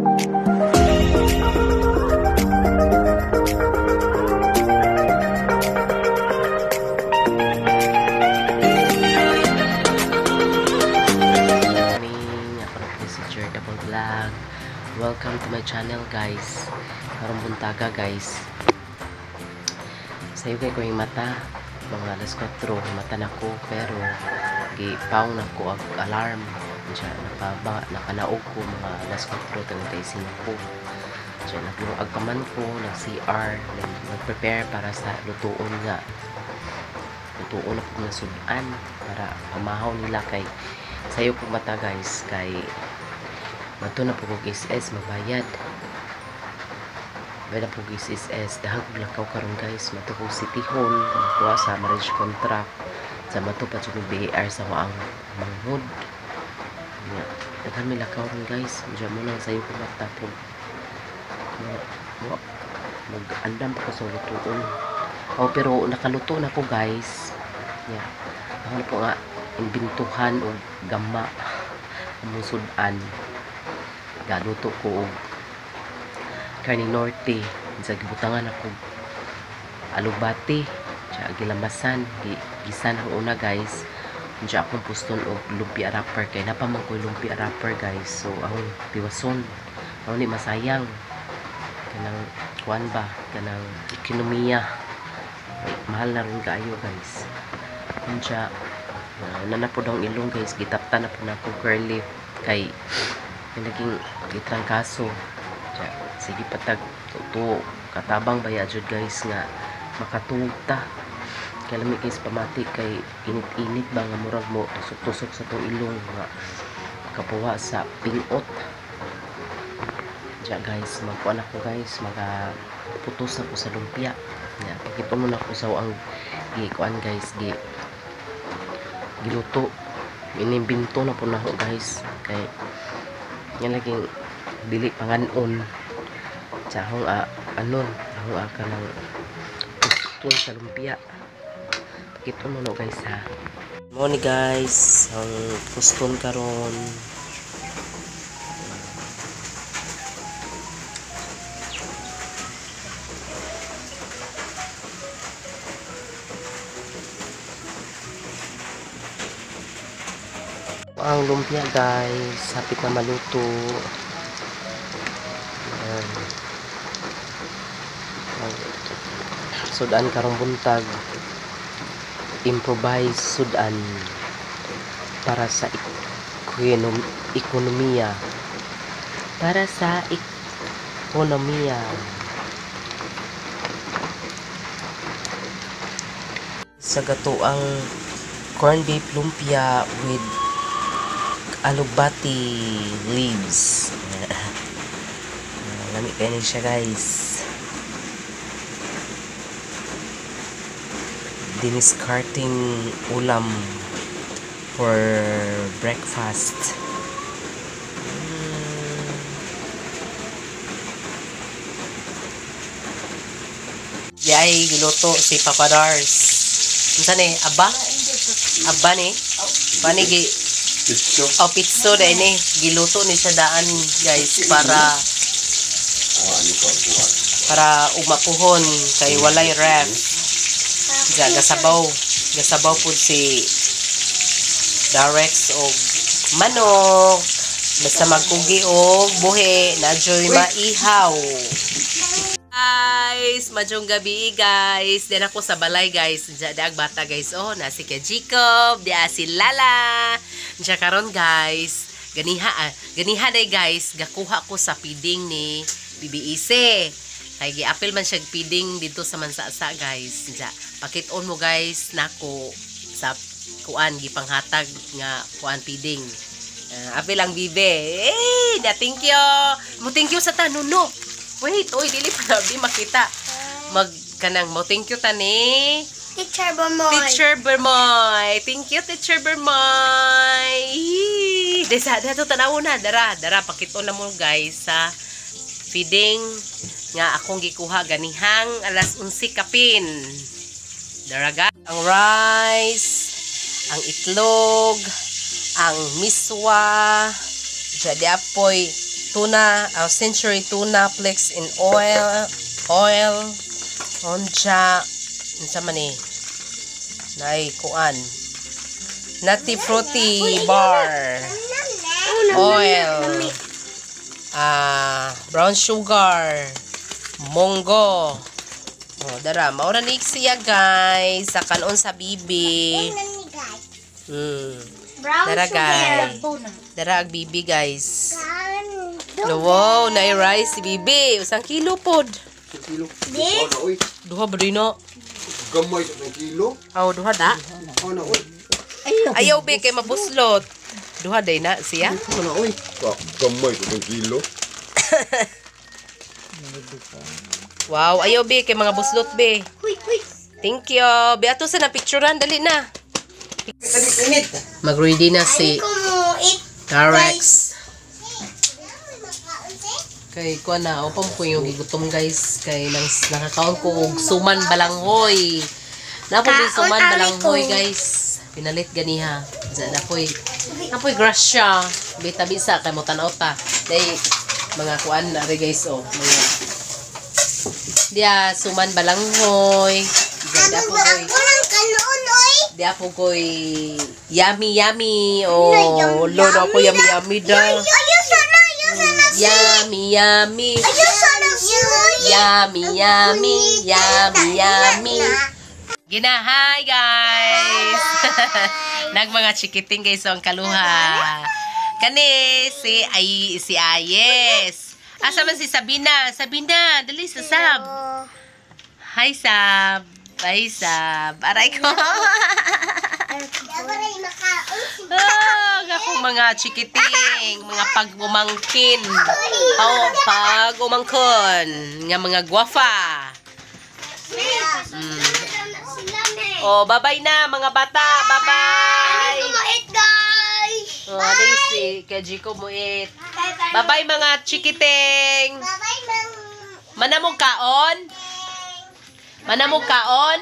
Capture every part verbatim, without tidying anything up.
Welcome to my channel guys. Karong buntaga guys. Sayo kay ko yung mata. Mga alas kwatro mata na ko pero gipaw na ko ag alarm. Diya nakaba nakanaog ko mga alas kwatro trenta y cinco. Diya nagluag pa man ko nag C R, nag-prepare para sa lutuon nga. Lutuon ako na sudan para pamahaw nila kay sayo ko mata guys kay mato na po kong S S mabayad. Bayad na po kong S S dahag lakaw karon guys. Mato kong City Hall makuha sa marriage contract sa mato pa yung B A R sa waang manghod. Daghan may lakaw ron guys. Diyan mo lang sayo ko mata po mag-andam pa ko sa lutuon. Oh, pero nakaluto na po guys. Yeah. Ako na po nga imbintuhan o gama musudan. Galuto ko og karne norte sa gibutangan ako alugbati sa gilamasan gisan ho una guys. Diya akong puston og lumpia wrapper kay napamang ko lumpia wrapper guys. So akong tiwason ako ni masayang kanang kuan ba kanang ekonomiya mahal na rin kaayo guys. Diya uh, nanapod ang ilong guys gitapta na po na ako curly kay naging gitrangkaso. Sige patag to katabang bayadjud guys nga makatuog ta kay lami guys pamati kay init-init ba nga murag mo tusok-tusok sa tong ilong nga kapuwa sa pingot. Diya guys magkuan ako guys maga putos ako sa lumpia. Ya pakita mo na ko sa ang gikuan guys gi giluto inimbinto na po na ako guys kay yan laging dili panganon sa akong uh, ano akong uh, kanang puston sa lumpia. Pakita mo no guys ha. Mo ni guys ang puston karon. Ang lumpia guys hapit na maluto. Ayan. Sudan karong buntag improvise sudan para sa ekonom ekonomiya para sa ekonomiya. Sa gatoang corned beef lumpia with alugbati leaves. Lamig kayo siya guys. Diniscarding ulam for breakfast. Hmm. Yay, giluto si Papa Dars. Minsan eh, aba? Aba ni? Pani gi pizzo. Oh, pizzo dahil ni. Giluto ni siya daan guys para para umapuhon kay walay ref. Diya, gasabaw. Gasabaw po si Darex o manok. Basta magkugi o buhi. Nadyo'y maihaw. Guys, madyong gabi guys. Din ako sa balay guys. Diya, diag bata guys. Oh, nasi ka Jacob. Diya si Lala. Diya karon guys. Ganiha, ah, ganiha day guys. Gakuha ko sa piding ni B B E C. Kaya gi-apil man siya piding dito sa Mansasa guys. Diya, pakit-on mo guys nako sa kuan gipanghatag nga kuan piding. Uh, apil ang bibe. Hey, da thank you. Mo thank you sa tanuno. Wait, oy dili pa na di makita. Mag kanang mo thank you tani. Teacher Bermoy. Teacher Bermoy. Thank you Teacher Bermoy. Desa dato tanaw na dara, dara pakit-on na mo guys sa feeding nga akong gikuha ganihang alas unsi kapin. Daraga ang rice, ang itlog, ang miswa, jadi apoy tuna, uh, century tuna flakes in oil, oil, onja, unsa man ni? Nay kuan. Nutty fruity bar. Oil. Ah, brown sugar. Monggo. Oh, dara, mao na ni siya guys, sa kanon sa bibi. Hmm. Dara guys. Dara ag bibi guys. Wow, na rice si bibi. Usang kilo pod. Kilo. Di. Duha ba dino? Gamay sa kilo. Aw, duha da. Ano oy? Ayaw be kay mabuslot. Duha day na siya. Ano oy? Gamay sa kilo. Wow, ayaw be kay mga buslot be. Thank you. Be ato sa na picturean dali na. Mag-ready na si Tarex. Kay ko na, upam ko yung gigutom guys. Kay nang nakakaon ko og suman balanghoy. Napo din suman balanghoy guys. Pinalit ganiha. Diyan napoy. Napoy grasya. Bita bisa kay mo tanaw ta. Day mga kuan na ri guys oh. Mga dia suman balanghoy. Diyan na po koy. Dia po koy yummy yummy. Oh, lord ako yummy yummy da. Yummy, yummy. Yummy, yummy. Yummy, yummy. Gina, hi guys. Nag mga chikiting guys ang kaluha. Kani si ay si Ayes. Asa man si Sabina? Sabina, dali sa Sab. Hi Sab. Hi Sab. Aray ko. Oh, ako mga chikiting, mga pag-umangkin. Oh, pag-umangkon. Nga mga guwafa. Mm. Oh, bye-bye na mga bata. Bye-bye. Oh, Lacey, kay Jiko mo it. Bye-bye mga chikiting. Manamog kaon? Manamog kaon?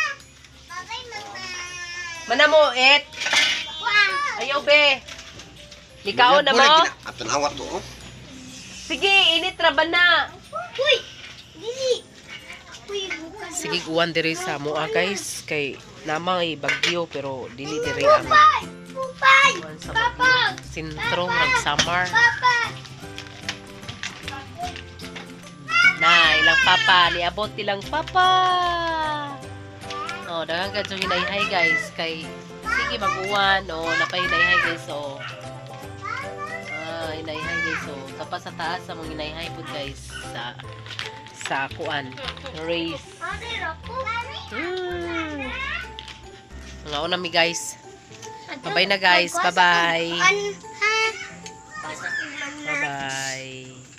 Manamo it. Ayaw be. Likaon na mo. Atanawat to. Sige, init ra ba na? Uy, dili. Uy, bukas. Sige, guwan diri sa moa guys. Kay namang bagyo pero dili diri ang Pupay! Pupay! guwan sa Papa! sentro ng summer. Papa! Na, ilang papa. Niabot ilang papa. Oh, daghang kadto hinayhay guys. Kay sige mag-uwan. Oh, napahinayhay guys. Oh. Ah, hinayhay guys. Oh. Tapos sa taas sa mong hinayhay po guys. Sa sa kuan. Race. Hmm. Mga una mi guys. Bye-bye na guys. Bye-bye. Bye-bye.